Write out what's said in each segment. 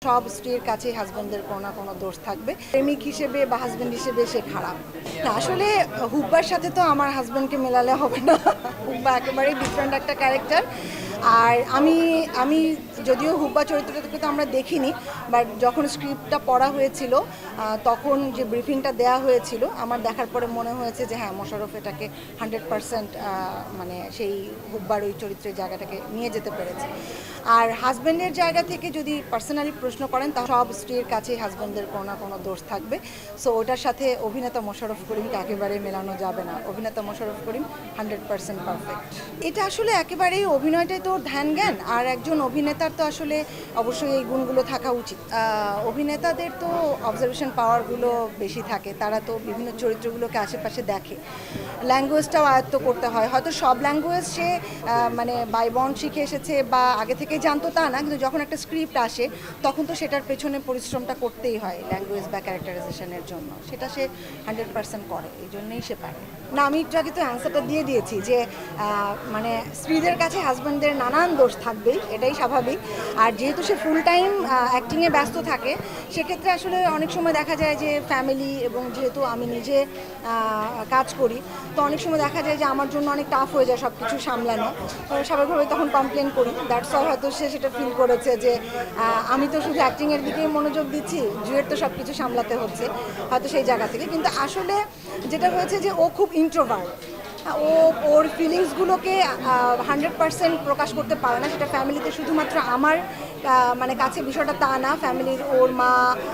সব স্ত্রীর কাছে হাজবেন্ডের কোনো না কোনো দোষ থাকবে। প্রেমিক হিসেবে বা হাজবেন্ড হিসেবে সে খারাপ না। আসলে হুব্বার সাথে তো আমার হাজবেন্ডকে মেলালে হবে না। হুব্বা একেবারেই ডিফারেন্ট একটা ক্যারেক্টার। আর আমি যদিও হুব্বা চরিত্রটাকে তো আমরা দেখিনি, বাট যখন স্ক্রিপ্টটা পড়া হয়েছিল তখন যে ব্রিফিংটা দেওয়া হয়েছিল আমার দেখার পরে মনে হয়েছে যে হ্যাঁ, মোশাররফ এটাকে 100% মানে সেই হুব্বার ওই চরিত্রের জায়গাটাকে নিয়ে যেতে পেরেছে। আর হাজব্যান্ডের জায়গা থেকে যদি পার্সোনালি প্রশ্ন করেন তা সব স্ত্রীর কাছে হাজব্যান্ডের কোনো না কোনো দোষ থাকবে। সো ওটার সাথে অভিনেতা মোশাররফ করিমকে একেবারে মেলানো যাবে না। অভিনেতা মোশাররফ করিম 100% পারফেক্ট। এটা আসলে একেবারেই অভিনয়টাই তো ধ্যান জ্ঞান, আর একজন অভিনেতার তো আসলে অবশ্যই এই গুণগুলো থাকা উচিত। অভিনেতাদের তো অবজারভেশন পাওয়ারগুলো বেশি থাকে, তারা তো বিভিন্ন চরিত্রগুলোকে আশেপাশে দেখে। ল্যাঙ্গুয়েজটাও আয়ত্ত করতে হয়, হয়তো সব ল্যাঙ্গুয়েজ সে মানে বাই বন্ড শিখে এসেছে বা আগে থেকে জানতো তা না, কিন্তু যখন একটা স্ক্রিপ্ট আসে তখন তো সেটার পেছনে পরিশ্রমটা করতেই হয় ল্যাঙ্গুয়েজ বা ক্যারেক্টারাইজেশনের জন্য, সেটা সে 100% করে, এই জন্যই সে পারে। না, আমি একটু আগে তো অ্যান্সারটা দিয়ে দিয়েছি যে মানে স্ত্রীদের কাছে হাজব্যান্ডদের নানান দোষ থাকবেই, এটাই স্বাভাবিক। আর যেহেতু সে ফুল টাইম অ্যাক্টিংয়ে ব্যস্ত থাকে, সেক্ষেত্রে আসলে অনেক সময় দেখা যায় যে ফ্যামিলি, এবং যেহেতু আমি নিজে কাজ করি তো অনেক সময় দেখা যায় যে আমার জন্য অনেক টাফ হয়ে যায় সব কিছু সামলানো। স্বাভাবিকভাবে তখন কমপ্লেন করি, দ্যাটস ওয়াই হয়তো সে সেটা ফিল করেছে যে আমি তো শুধু অ্যাক্টিংয়ের দিকেই মনোযোগ দিচ্ছি, জুয়ের তো সব কিছু সামলাতে হচ্ছে, হয়তো সেই জায়গা থেকে। কিন্তু আসলে যেটা হয়েছে যে ও খুব ইন্ট্রোভার্ট, ওর ফিলিংসগুলোকে 100% প্রকাশ করতে পারে না। সেটা ফ্যামিলিতে শুধুমাত্র আমার মানে কাছে বিষয়টা তা না, ফ্যামিলির ওর মা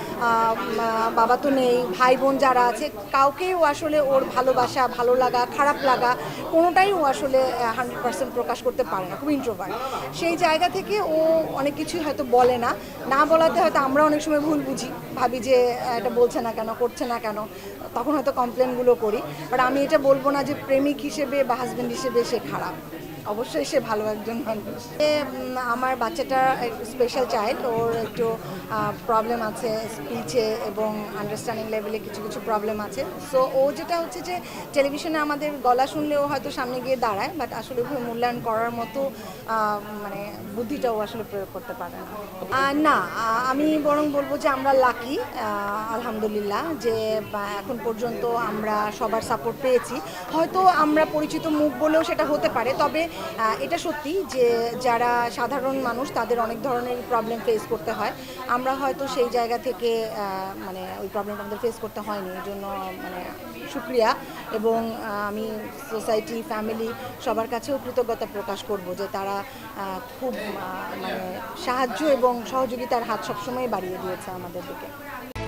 বাবা তো নেই, ভাই বোন যারা আছে, কাউকেই ও আসলে ওর ভালোবাসা, ভালো লাগা, খারাপ লাগা কোনোটাই ও আসলে 100% প্রকাশ করতে পারে না, খুব ইন্ট্রোভার্ট। সেই জায়গা থেকে ও অনেক কিছুই হয়তো বলে না, না বলাতে হয়তো আমরা অনেক সময় ভুল বুঝি, ভাবি যে এটা বলছে না কেন, করছে না কেন, তখন হয়তো কমপ্লেনগুলো করি। বাট আমি এটা বলবো না যে প্রেমিক হিসেবে বা হাজব্যান্ড হিসেবে সে খারাপ, অবশ্যই সে ভালো একজন মানুষ। আমার বাচ্চাটা স্পেশাল চাইল্ড, ওর একটু প্রবলেম আছে স্পিচে এবং আন্ডারস্ট্যান্ডিং লেভেলে কিছু কিছু প্রবলেম আছে। সো ও যেটা হচ্ছে যে টেলিভিশনে আমাদের গলা শুনলেও হয়তো সামনে গিয়ে দাঁড়ায়, বাট আসলে মূল্যায়ন করার মতো মানে বুদ্ধিটাও আসলে প্রয়োগ করতে পারে না। আমি বরং বলবো যে আমরা লাকি, আলহামদুলিল্লাহ, যে এখন পর্যন্ত আমরা সবার সাপোর্ট পেয়েছি। হয়তো আমরা পরিচিত মুখ বলেও সেটা হতে পারে, তবে এটা সত্যি যে যারা সাধারণ মানুষ তাদের অনেক ধরনের প্রবলেম ফেস করতে হয়। আমরা হয়তো সেই জায়গা থেকে মানে ওই প্রবলেমটা আমাদের ফেস করতে হয়নি, এই জন্য মানে শুক্রিয়া। এবং আমি সোসাইটি, ফ্যামিলি সবার কাছেও কৃতজ্ঞতা প্রকাশ করব যে তারা খুব মানে সাহায্য এবং সহযোগিতার হাত সবসময় বাড়িয়ে দিয়েছে আমাদের দিকে।